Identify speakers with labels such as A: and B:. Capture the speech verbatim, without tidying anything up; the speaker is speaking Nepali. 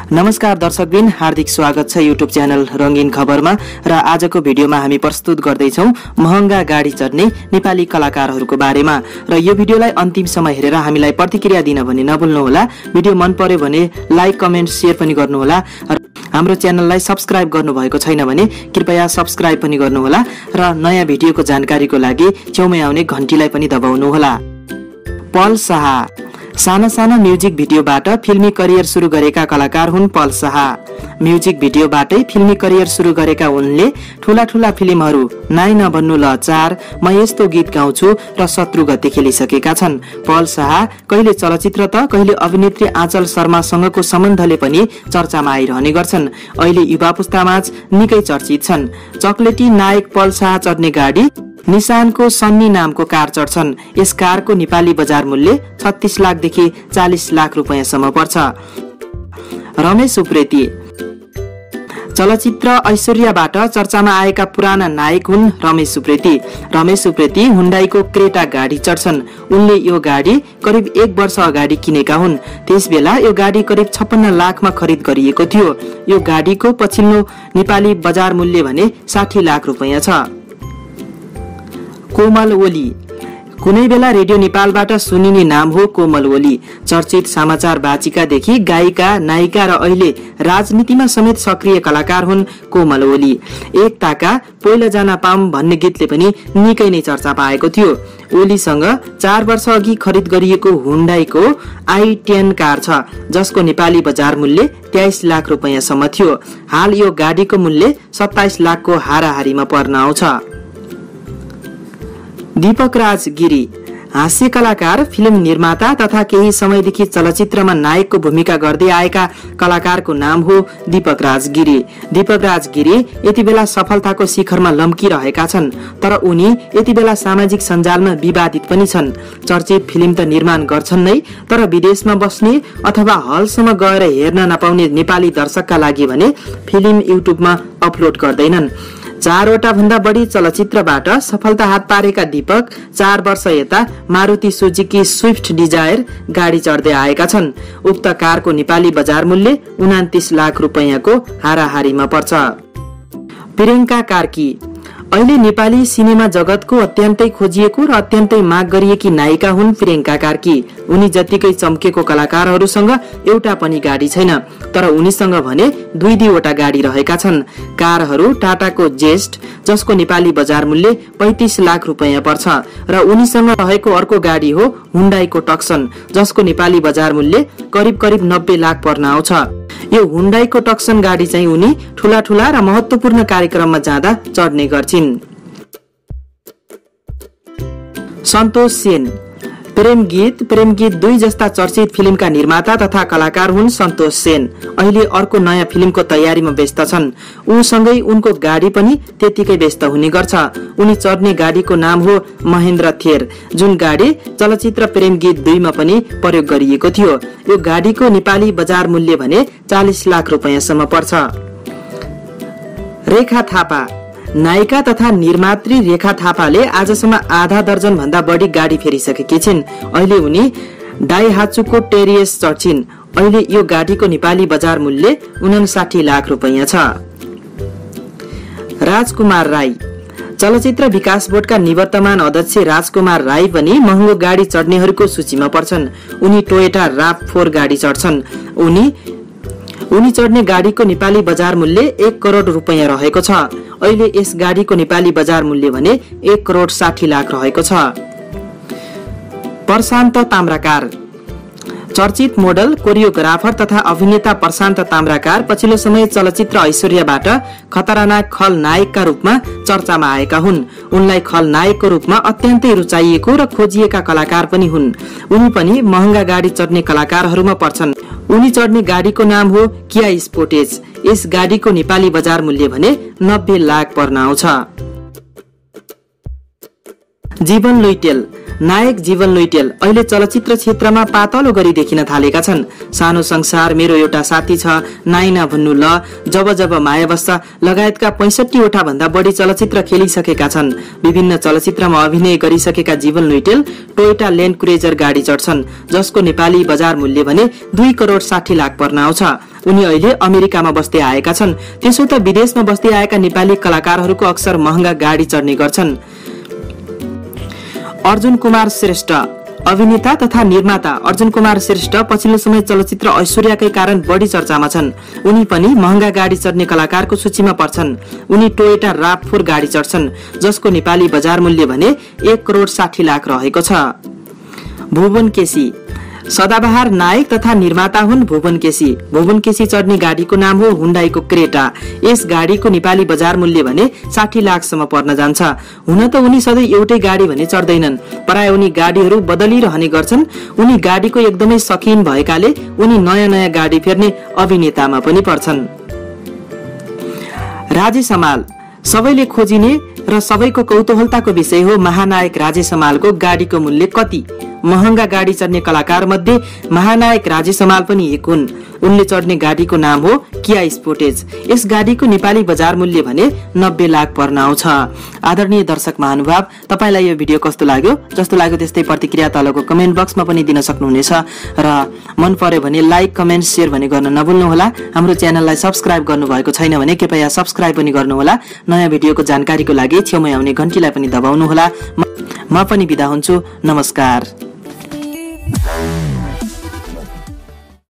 A: नमस्कार दर्शकबिन, हार्दिक स्वागत छ युट्युब च्यानल रंगीन खबरमा। र आजको भिडियोमा हामी प्रस्तुत गर्दैछौँ महँगा गाडी चढ्ने नेपाली कलाकारहरूको बारेमा। र यो भिडियोलाई अन्तिमसम्म हेरेर हामीलाई प्रतिक्रिया दिन भने नभुल्नुहोला। भिडियो मन पर्यो भने लाइक, कमेन्ट, शेयर पनि गर्नुहोला। हाम्रो च्यानललाई सब्स्क्राइब गर्नुभएको छैन भने कृपया सब्स्क्राइब पनि गर्नुहोला र नयाँ भिडियोको जानकारीको लागि छेउमै आउने घण्टीलाई पनि दबाउनुहोला। पल शाह साना साना म्युजिक भिडियोबाट फिल्मी करियर सुरु गरेका कलाकार हुन् पल शाह। म्युजिक भिडियोबाटै फिल्मी करियर सुरु गरेका उनले ठूला ठूला फिल्महरू नाइ नभन्नु ल चार, म यस्तो गीत गाउँछु र शत्रु गति खेलिसकेका छन्। पल शाह कहिले चलचित्र त कहिले अभिनेत्री आँचल शर्मासँगको सम्बन्धले पनि चर्चामा आइरहने गर्छन्। अहिले युवा पुस्तामाझ निकै चर्चित छन्। चक्लेटी नायक पल शाह चढ्ने गाडी निशानको सन्नी नामको कार चढ्छन्। यस कारको नेपाली बजार मूल्य छत्तीस लाखदेखि चालीस लाख रुपियाँसम्म पर्छ। रमेश उप्रेती चलचित्र ऐश्वर्याबाट चर्चामा आएका पुराना नायक हुन् रमेश उप्रेती। रमेश उप्रेती हुन्डाईको क्रेटा गाडी चढ्छन्। उनले यो गाडी करिब एक वर्ष अगाडि किनेका हुन्। त्यस बेला यो गाडी करिब छप्पन्न लाखमा खरिद गरिएको थियो। यो गाडीको पछिल्लो नेपाली बजार मूल्य भने साठी लाख रुपियाँ छ। कोमल ओली कुनै बेला रेडियो नेपालबाट सुनिने नाम हो कोमल ओली। चर्चित समाचार वाचिकादेखि गायिका, नायिका र अहिले राजनीतिमा समेत सक्रिय कलाकार हुन् कोमल ओली। एकताका पहिला जान पाऊँ भन्ने गीतले पनि निकै नै चर्चा पाएको थियो। ओलीसँग चार वर्ष अघि खरिद गरिएको हुन्डाईको आई टेन कार छ, जसको नेपाली बजार मूल्य तेइस लाख रुपियाँसम्म थियो। हाल यो गाडीको मूल्य सत्ताइस लाखको हाराहारीमा पर्न आउँछ। दीपक राज गिरी हास्य कलाकार, फिल्म निर्माता तथा केही समयदेखि चलचित्रमा नायकको भूमिका गर्दै आएका कलाकारको नाम हो दीपक राज गिरी। दीपक राज गिरी यति बेला सफलताको शिखरमा लम्किरहेका छन्, तर उनी यति बेला सामाजिक सञ्जालमा विवादित पनि छन्। चर्चित फिल्म त निर्माण गर्छन् नै, तर विदेशमा बस्ने अथवा हलसम्म गएर हेर्न नपाउने नेपाली दर्शकका लागि भने फिल्म युट्युबमा अपलोड गर्दैनन्। चारवटा भन्दा बढी चलचित्रबाट सफलता हात पारेका दीपक चार वर्ष यता मारुति सुजुकी स्विफ्ट डिजायर गाडी चढ्दै आएका छन्। उक्त कारको नेपाली बजार मूल्य उनातिस लाख रुपियाँको हाराहारीमा पर्छ। प्रियङ्का कार्की अहिले नेपाली सिनेमा जगतको अत्यन्तै खोजिएको र अत्यन्तै माग गरिएकी नायिका हुन् प्रियङ्का कार्की। उनी जतिकै चम्केको कलाकारहरूसँग एउटा पनि गाडी छैन, तर उनीसँग भने दुई दुईवटा गाडी रहेका छन्। कारहरू टाटाको जेस्ट, जसको नेपाली बजार मूल्य पैंतीस लाख रुपियाँ पर्छ, र उनीसँग रहेको अर्को गाडी हो हुन्डाईको टक्सन, जसको नेपाली बजार मूल्य करिब करिब नब्बे लाख पर्न आउँछ। यो हुन्डाईको टक्सन गाडी चाहिँ उनी ठूला ठूला र महत्वपूर्ण कार्यक्रममा जाँदा चढ्ने गर्छिन्। सन्तोष सेन प्रेम गीत प्रेम गीत दुई जस्ता चर्चित फिल्मका निर्माता तथा कलाकार हुन् सन्तोष सेन। अहिले अर्को नयाँ फिल्मको तयारीमा व्यस्त छन्। उसँगै उनको गाडी पनि त्यतिकै व्यस्त हुने गर्छ। उनी चढ्ने गाडीको नाम हो महेन्द्र थेर, जुन गाडी चलचित्र प्रेम गीत दुईमा पनि प्रयोग गरिएको थियो। यो गाडीको नेपाली बजार मूल्य भने चालीस लाख रुपियाँसम्म पर्छ। रेखा थापा नायिका तथा निर्मात्री रेखा थापाले आजसम्म आधा दर्जन भन्दा बढी गाडी फेरिसकेकी छिन्। अहिले उनी डाइहाचुको टेरियस चढ्छिन्। अहिले यो गाडीको नेपाली बजार मूल्य उनासाठी लाख रुपियाँ छ। राजकुमार राई चलचित्र विकास बोर्डका निवर्तमान अध्यक्ष राजकुमार राई पनि महँगो गाडी चढ्नेहरूको सूचीमा पर्छन्। उनी टोयोटा राभ फोर गाडी चढ्छन्। उनी उनी चढ्ने गाडीको नेपाली बजार मूल्य एक करोड रुपियाँ रहेको छ। अहिले यस गाडीको नेपाली बजार मूल्य भने एक करोड साठी लाख रहेको छ। प्रशान्त ताम्राकार चर्चित मोडल, कोरियोग्राफर तथा अभिनेता प्रशान्त ताम्राकार पछिल्लो समय चलचित्र ऐश्वर्याबाट खतरनाक खलनायकका रूपमा चर्चामा आएका हुन्। उनलाई खलनायकको रूपमा अत्यन्तै रुचाइएको र खोजिएका कलाकार पनि हुन्। उनी पनि महँगा गाडी चढ्ने कलाकारहरूमा पर्छन्। उनी चढ्ने गाडीको नाम हो किया स्पोर्टेज। यस गाडीको नेपाली बजार मूल्य भने नब्बे लाख पर्न आउँछ। जीवन लुइटेल नायक जीवन लुइटेल अहिले चलचित्र क्षेत्रमा पातलो गरी देखिन थालेका छन्। सानो संसार, मेरो एउटा साथी छ, नाइ नभन्नु ल, जब जब माया बस्छ लगायतका पैंसठी वटा भन्दा बढी चलचित्र खेलिसकेका छन्। विभिन्न चलचित्रमा अभिनय गरिसकेका जीवन लुइटेल टोयोटा ल्यान्ड क्रुजर गाडी चढ्छन्, जसको नेपाली बजार मूल्य भने दुई करोड साठी लाख पर्न आउँछ। उनी अहिले अमेरिकामा बस्दै आएका छन्। त्यसो त विदेशमा बस्दै आएका नेपाली कलाकारहरूको अक्सर महँगा गाडी चढ्ने गर्छन्। अर्जुन कुमार श्रेष्ठ अभिनेता तथा निर्माता अर्जुन कुमार श्रेष्ठ पछिल्लो समय चलचित्र ऐश्वर्याकै कारण बढी चर्चामा छन्। उनी पनि महँगा गाडी चढ्ने कलाकारको सूचीमा पर्छन्। उनी टोयोटा राभ फोर गाडी चढ्छन्, जसको नेपाली बजार मूल्य भने एक करोड साठी लाख रहेको छ। भुवन केसी सदाबहार नायक तथा निर्माता हुन् भुवन केसी। भुवन केसी चढ्ने गाडीको नाम हो हुन्डाईको क्रेटा। यस गाडीको नेपाली बजार मूल्य भने साठी लाखसम्म पर्न जान्छ। हुन त उनी सधैँ एउटै गाडी भने चढ्दैनन्, प्राय उनी गाडीहरू बदलिरहने गर्छन्। उनी गाडीको एकदमै शौकीन भएकाले उनी नयाँ नयाँ गाडी फेर्ने अभिनेतामा पनि पर्छन्। राजेश हमाल सबैले खोजिने र सबैको कौतूहलताको विषय हो महानायक राजेश हमालको गाडीको मूल्य कति। महँगा गाडी चढ्ने कलाकार मध्ये महानायक राजेश हमाल पनि एक हुन्। उनले चढ्ने गाडीको नाम हो किया स्पोर्टेज। यस गाडीको नेपाली बजार मूल्य भने नब्बे लाख पर्न आउँछ। आदरणीय दर्शक महानुभाव, तपाईलाई यो भिडियो कस्तो लाग्यो? जस्तो लाग्यो त्यस्तै प्रतिक्रिया तलको कमेन्ट बक्समा पनि दिन सक्नुहुनेछ र मन पर्यो भने लाइक, कमेन्ट, शेयर भने गर्न नभुल्नुहोला। हाम्रो च्यानललाई सब्स्क्राइब गर्नुभएको छैन भने कृपया सब्स्क्राइब पनि गर्नुहोला। नयाँ भिडियोको जानकारीको लागि छेउमै आउने घण्टीलाई पनि दबाउनुहोला। म पनि बिदा हुन्छु। नमस्कार।